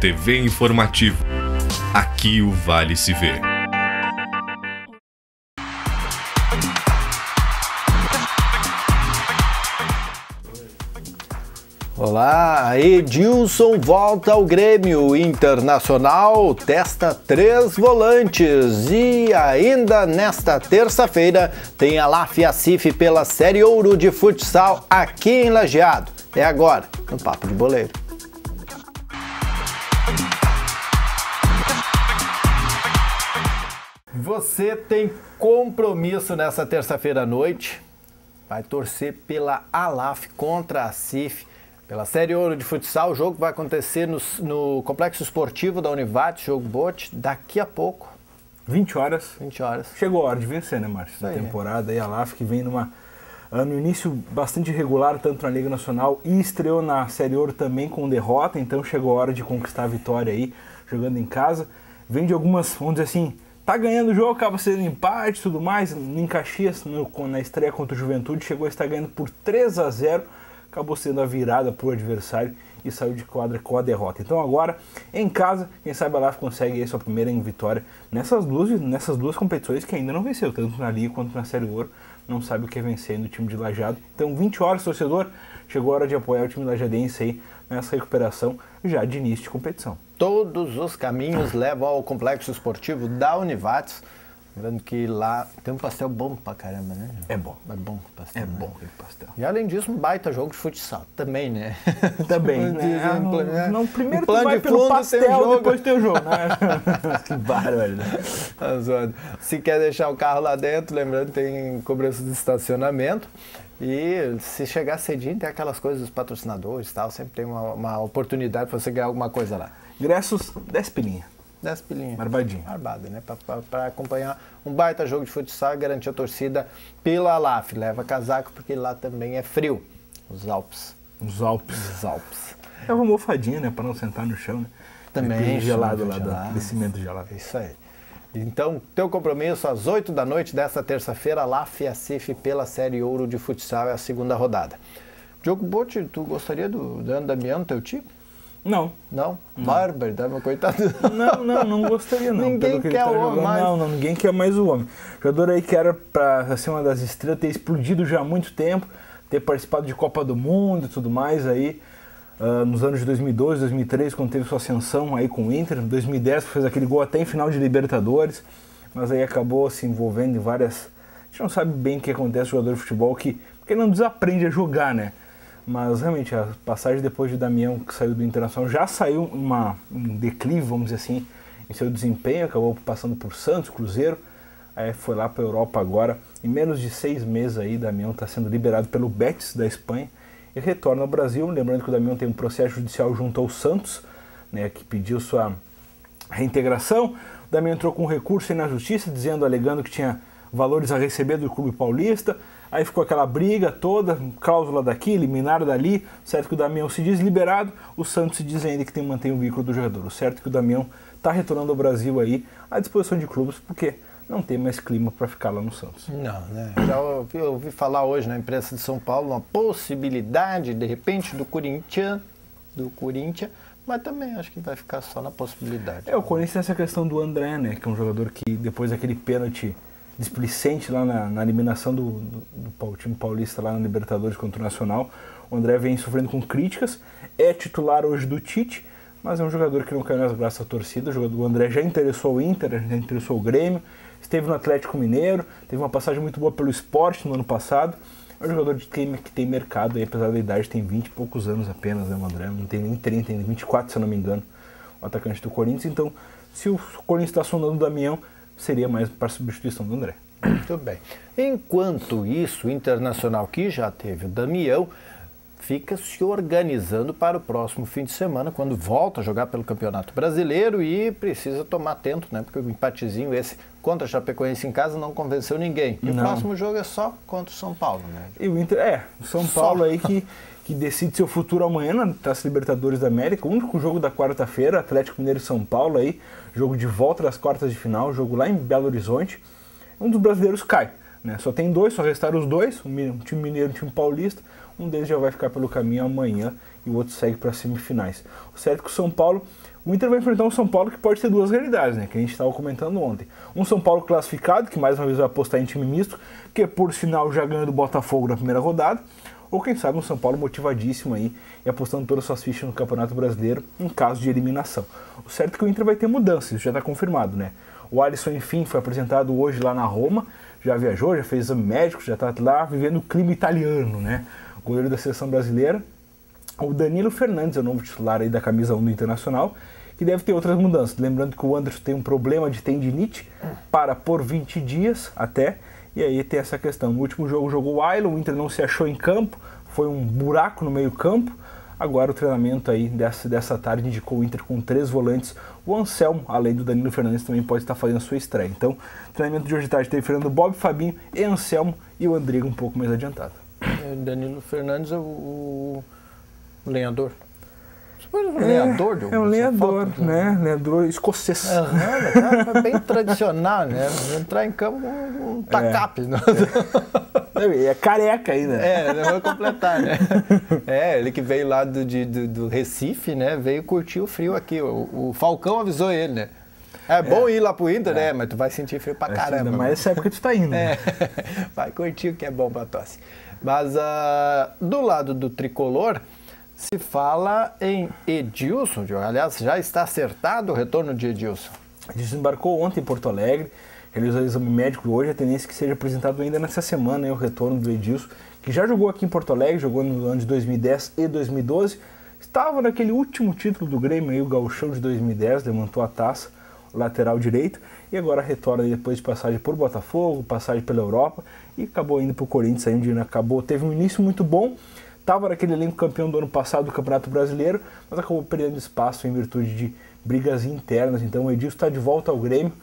TV Informativo. Aqui o Vale se vê. Olá, Edilson volta ao Grêmio. Internacional testa 3 volantes e ainda nesta terça-feira tem a LAF e a CIF pela Série Ouro de Futsal aqui em Lajeado. É agora, no Papo de Boleiro. Você tem compromisso nessa terça-feira à noite, vai torcer pela LAF contra a CIF. Pela Série Ouro de Futsal, o jogo vai acontecer no Complexo Esportivo da Univates, jogo bote, daqui a pouco. 20 horas. 20 horas. Chegou a hora de vencer, né, Márcio? Na temporada aí, a LAF que vem no início bastante irregular, tanto na Liga Nacional e estreou na Série Ouro também com derrota, então chegou a hora de conquistar a vitória aí, jogando em casa. Vem de algumas, vamos dizer assim, tá ganhando o jogo, acaba sendo empate e tudo mais. Em Caxias, na estreia contra o Juventude, chegou a estar ganhando por 3-0. Acabou sendo a virada para o adversário e saiu de quadra com a derrota. Então agora, em casa, quem sabe a LAF consegue aí sua primeira vitória nessas duas competições que ainda não venceu, tanto na Liga quanto na Série Ouro. Não sabe o que é vencer no time de Lajeado. Então 20 horas, torcedor, chegou a hora de apoiar o time lajadense aí nessa recuperação já de início de competição. Todos os caminhos levam ao Complexo Esportivo da Univates. Lembrando que lá tem um pastel bom pra caramba, né? É bom. É bom o pastel. É bom aquele pastel. E além disso, um baita jogo de futsal. Também, né? Também, né? Não, primeiro tu vai pelo pastel, depois tem o jogo, né? Que bárbaro, né? Se quer deixar o carro lá dentro, lembrando, tem cobrança de estacionamento. E se chegar cedinho, tem aquelas coisas dos patrocinadores e tal. Sempre tem uma oportunidade para você ganhar alguma coisa lá. Ingressos, 10 pilinha. 10 pilinhas. Barbadinho. Barbada, né? Para acompanhar um baita jogo de futsal e garantir a torcida pela LAF. Leva casaco porque lá também é frio. Os Alpes. Os Alpes. É uma almofadinha, né? Para não sentar no chão, né? Também. Gelado lá, do cimento gelado. Isso aí. Então, teu compromisso às 8 da noite desta terça-feira, LAF e a CIF pela Série Ouro de Futsal, é a segunda rodada. Diogo Botti, tu gostaria do Leandro Damião, teu time? Não. Não? Bárbaro, tá, meu coitado? Não gostaria não. Ninguém quer o homem mais. Não, ninguém quer mais o homem. Jogador aí que era pra ser uma das estrelas, ter explodido já há muito tempo, ter participado de Copa do Mundo e tudo mais aí, nos anos de 2002, 2003, quando teve sua ascensão aí com o Inter, em 2010 fez aquele gol até em final de Libertadores, mas aí acabou se envolvendo em várias... A gente não sabe bem o que acontece com o jogador de futebol, porque ele não desaprende a jogar, né? Mas realmente a passagem depois de Damião, que saiu do Internacional, já saiu um declive, vamos dizer assim, em seu desempenho, acabou passando por Santos, Cruzeiro, aí foi lá para a Europa agora. Em menos de 6 meses aí, Damião está sendo liberado pelo Betis da Espanha e retorna ao Brasil. Lembrando que o Damião tem um processo judicial junto ao Santos, né, que pediu sua reintegração. O Damião entrou com um recurso aí na justiça, alegando que tinha valores a receber do clube paulista. Aí ficou aquela briga toda, cláusula daqui, liminar dali. Certo que o Damião se diz liberado, o Santos se diz ainda que tem que manter o vínculo do jogador. O certo é que o Damião está retornando ao Brasil aí à disposição de clubes, porque não tem mais clima para ficar lá no Santos. Não, né? Já ouvi falar hoje na imprensa de São Paulo uma possibilidade, de repente, do Corinthians, mas também acho que vai ficar só na possibilidade. O Corinthians tem essa questão do André, né? Que é um jogador que depois daquele pênalti displicente lá na eliminação do time paulista lá na Libertadores contra o Nacional, o André vem sofrendo com críticas, é titular hoje do Tite, mas é um jogador que não caiu nas graças da torcida. O André já interessou o Inter, já interessou o Grêmio, esteve no Atlético Mineiro, teve uma passagem muito boa pelo Sport no ano passado. É um jogador que tem mercado, e apesar da idade tem 20 e poucos anos apenas, né, o André? Não tem nem 30, tem 24 se eu não me engano, o atacante do Corinthians. Então, se o Corinthians está sondando o Damião, seria mais para substituição do André. Muito bem. Enquanto isso, o Internacional, que já teve o Damião, fica se organizando para o próximo fim de semana, quando volta a jogar pelo Campeonato Brasileiro e precisa tomar atento, né? Porque o empatezinho esse contra a Chapecoense em casa não convenceu ninguém. E o próximo jogo é só contra o São Paulo, né? E o Inter, o São Paulo aí que decide seu futuro amanhã na Taça Libertadores da América, o único jogo da quarta-feira, Atlético Mineiro e São Paulo aí, jogo de volta das quartas de final, jogo lá em Belo Horizonte. Um dos brasileiros cai, né? Só tem dois, só restaram os dois, um time mineiro e um time paulista. Um deles já vai ficar pelo caminho amanhã e o outro segue para as semifinais. O certo é que o São Paulo, O Inter vai enfrentar um São Paulo que pode ter duas realidades, né? Que a gente estava comentando ontem. Um São Paulo classificado, que mais uma vez vai apostar em time misto, que por sinal já ganhou do Botafogo na primeira rodada. Ou quem sabe um São Paulo motivadíssimo aí e apostando todas as suas fichas no Campeonato Brasileiro em caso de eliminação. O certo é que o Inter vai ter mudanças, isso já está confirmado, né? O Alisson, enfim, foi apresentado hoje lá na Roma, já viajou, já fez exame médico, já está lá vivendo o clima italiano, né? O goleiro da seleção brasileira. O Danilo Fernandes é o novo titular aí da camisa 1 do Internacional, que deve ter outras mudanças. Lembrando que o Anderson tem um problema de tendinite, para por 20 dias até, e aí tem essa questão. No último jogo jogou o Ailon, o Inter não se achou em campo, foi um buraco no meio campo. Agora o treinamento aí dessa tarde indicou o Inter com 3 volantes. O Anselmo, além do Danilo Fernandes, também pode estar fazendo a sua estreia. Então, o treinamento de hoje de tarde teve Fernando Bob, Fabinho e Anselmo, e o Andrigo um pouco mais adiantado. Danilo Fernandes é o lenhador. Lenhador, é um lenhador, né? Lenhador escocês. É bem tradicional, né? Entrar em campo com um tacape. Né? É careca ainda. Vou completar, né? Ele que veio lá do Recife, né? Veio curtir o frio aqui. O Falcão avisou ele, né? É bom ir lá pro Inter, né? Mas tu vai sentir frio pra caramba. Mas essa época tu tá indo. Né? Vai curtir o que é bom pra tosse. Mas do lado do tricolor, se fala em Edilson. Aliás, já está acertado o retorno de Edilson. Desembarcou ontem em Porto Alegre, realizou o exame médico hoje. A tendência é que seja apresentado ainda nessa semana, né, o retorno do Edilson, que já jogou aqui em Porto Alegre, jogou no ano de 2010 e 2012. Estava naquele último título do Grêmio, aí, o Gauchão de 2010, levantou a taça, o lateral direito, e agora retorna depois de passagem por Botafogo, passagem pela Europa, e acabou indo para o Corinthians, teve um início muito bom. Estava naquele elenco campeão do ano passado do Campeonato Brasileiro, mas acabou perdendo espaço em virtude de brigas internas. Então o Edilson está de volta ao Grêmio.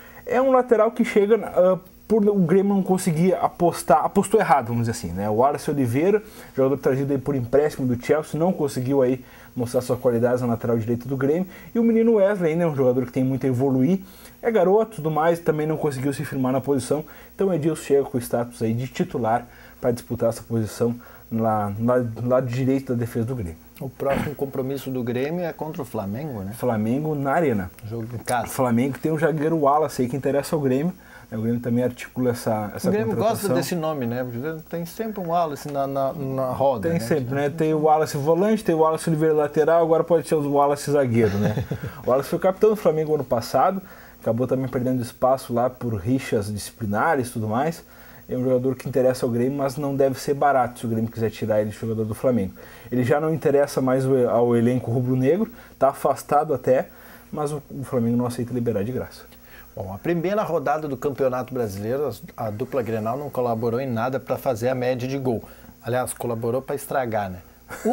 É um lateral que chega por o Grêmio não conseguir apostou errado, vamos dizer assim, né? O Wallace Oliveira, jogador trazido aí por empréstimo do Chelsea, não conseguiu aí mostrar suas qualidades na lateral direita do Grêmio. E o menino Wesley, né, um jogador que tem muito a evoluir, é garoto e tudo mais, também não conseguiu se firmar na posição. Então o Edilson chega com o status aí de titular para disputar essa posição lá no lado direito da defesa do Grêmio. O próximo compromisso do Grêmio é contra o Flamengo, né? Flamengo na Arena. Jogo em casa. O Flamengo tem o zagueiro Wallace aí que interessa ao Grêmio. O Grêmio também articula essa O Grêmio contratação. gosta desse nome, né? Tem sempre um Wallace na roda. Tem né? sempre, né? Tem o Wallace volante, tem o Wallace Oliveira lateral, agora pode ser o Wallace zagueiro, né? O Wallace foi capitão do Flamengo ano passado, acabou também perdendo espaço lá por rixas disciplinares e tudo mais. É um jogador que interessa ao Grêmio, mas não deve ser barato se o Grêmio quiser tirar ele de jogador do Flamengo. Ele já não interessa mais ao elenco rubro-negro, está afastado até, mas o Flamengo não aceita liberar de graça. Bom, a primeira rodada do Campeonato Brasileiro, a dupla Grenal não colaborou em nada para fazer a média de gol. Aliás, colaborou para estragar, né?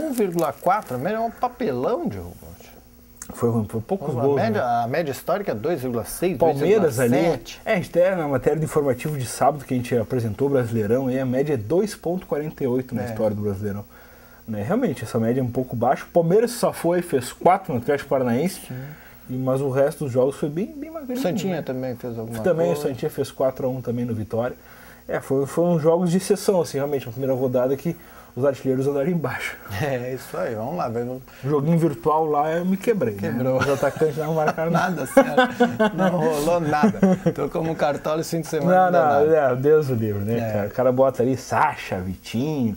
1,4, é um papelão de gol. Foi poucos gols. A média histórica é 2,6, Palmeiras 2,7. ali. A gente tem na matéria de informativo de sábado que a gente apresentou o Brasileirão, e a média é 2,48 na história do Brasileirão. Né? Realmente, essa média é um pouco baixa. O Palmeiras só fez 4 no Atlético Paranaense, mas o resto dos jogos foi bem magrinho. O Santinha também fez alguma coisa. Também o Santinha fez 4-1 também no Vitória. Foram jogos de exceção, assim, realmente, na primeira rodada que os artilheiros andaram embaixo. É isso aí, vamos lá. O joguinho virtual lá eu me quebrei. Quebrou. Né? Os atacantes não marcaram nada, sério. Não rolou nada. Tô como cartola esse fim de semana. Não, Deus o livre, né, cara? O cara bota ali Sacha, Vitinho,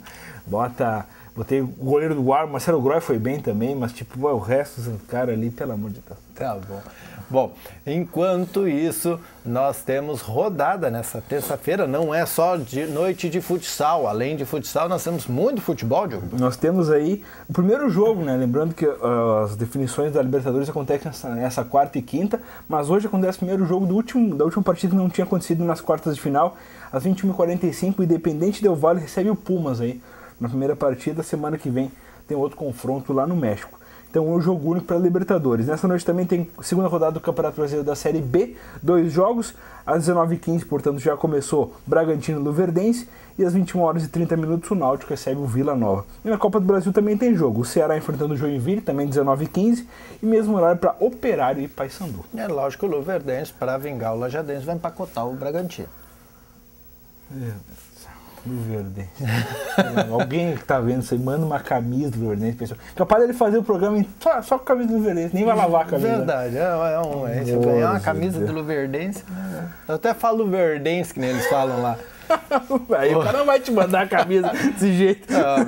botei o goleiro do Guarda, Marcelo Groy foi bem também, mas tipo, o resto do cara ali, pelo amor de Deus. Tá bom. Bom, enquanto isso, nós temos rodada nessa terça-feira, não é só de noite de futsal, além de futsal, nós temos muito futebol, Diogo. Nós temos aí o primeiro jogo, né? Lembrando que as definições da Libertadores acontecem nessa quarta e quinta, mas hoje acontece o primeiro jogo da última partida que não tinha acontecido nas quartas de final, às 21h45, o Independente Del Valle recebe o Pumas aí na primeira partida. Semana que vem tem outro confronto lá no México. Então é um jogo único para a Libertadores. Nessa noite também tem segunda rodada do Campeonato Brasileiro da Série B, 2 jogos, às 19h15, portanto já começou Bragantino e Luverdense, e às 21h30 o Náutico recebe o Vila Nova. E na Copa do Brasil também tem jogo, o Ceará enfrentando o Joinville, também 19h15, e mesmo horário para Operário e Paysandu. É lógico que o Luverdense, para vingar o Lajadense, vai empacotar o Bragantino. Luverdense. Alguém que tá vendo isso aí, manda uma camisa do Luverdense, pessoal. Capaz dele fazer o programa só com a camisa do Luverdense, nem vai lavar a camisa. Verdade, se eu ganhar uma camisa do Luverdense, né? Eu até falo Luverdense, que nem eles falam lá. Aí o cara não vai te mandar a camisa desse jeito. Não,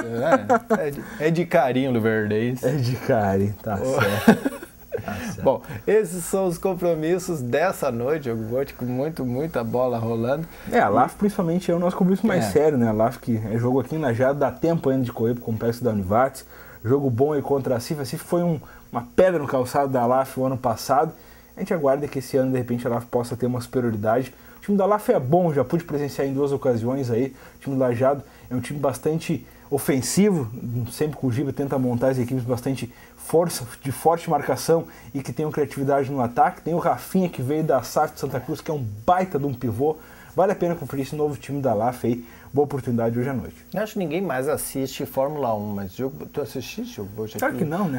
mas é de carinho Luverdense. É de carinho, tá certo. Bom, esses são os compromissos dessa noite, eu vou com muita bola rolando. A LAF principalmente é o nosso compromisso mais sério, né? A LAF que é jogo aqui em Lajeado, dá tempo ainda de correr pro complexo da Univates. Jogo bom aí contra a CIF. A CIF foi uma pedra no calçado da LAF o ano passado. A gente aguarda que esse ano, de repente, a LAF possa ter uma superioridade. O time da LAF é bom, já pude presenciar em 2 ocasiões aí. O time do Lajeado é um time bastante ofensivo, sempre que o Giba tenta montar as equipes bastante de forte marcação e que tenham criatividade no ataque. Tem o Rafinha, que veio da SAF de Santa Cruz, que é um baita de um pivô. Vale a pena conferir esse novo time da LAF aí. Boa oportunidade hoje à noite. Eu acho que ninguém mais assiste Fórmula 1, mas tu assististe hoje? Claro que não, né?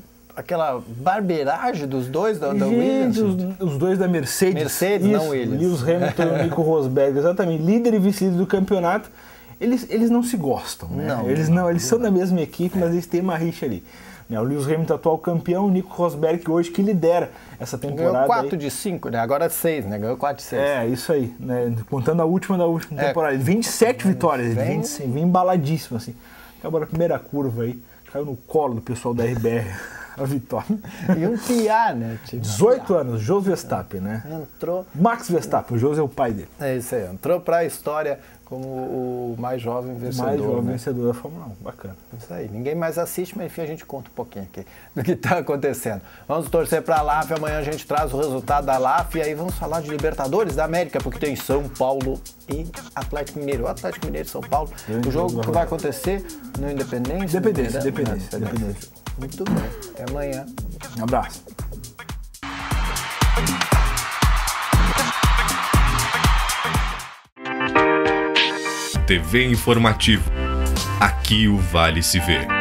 Aquela barbeiragem dos dois da Williams. Os dois da Mercedes. Mercedes, não Williams. Lewis Hamilton e o Nico Rosberg, exatamente. Líder e vice-líder do campeonato. Eles não se gostam, né? Eles são da mesma equipe, mas eles têm uma rixa ali. O Lewis Hamilton, atual campeão, o Nico Rosberg, hoje que lidera essa temporada. Ganhou 4 de 5, né? Agora 6, né? Ganhou 4 de 6. Isso aí, né? Contando a última temporada. 27 vitórias, vem embaladíssimo, assim. Acabou na primeira curva aí, caiu no colo do pessoal da RBR. A vitória. E um piá, né? 18 anos, Jos Verstappen, né? Entrou. Max Verstappen, o Jos é o pai dele. É isso aí, entrou para a história como o mais jovem vencedor. Vencedor da Fórmula 1, bacana. Isso aí, ninguém mais assiste, mas enfim a gente conta um pouquinho aqui do que está acontecendo. Vamos torcer para a LAF, amanhã a gente traz o resultado da LAF e aí vamos falar de Libertadores da América, porque tem São Paulo e Atlético Mineiro. O Atlético Mineiro e São Paulo, o jogo que vai acontecer no Independência. Independência. Muito bem, até amanhã. Um abraço. TV Informativo. Aqui o Vale se vê.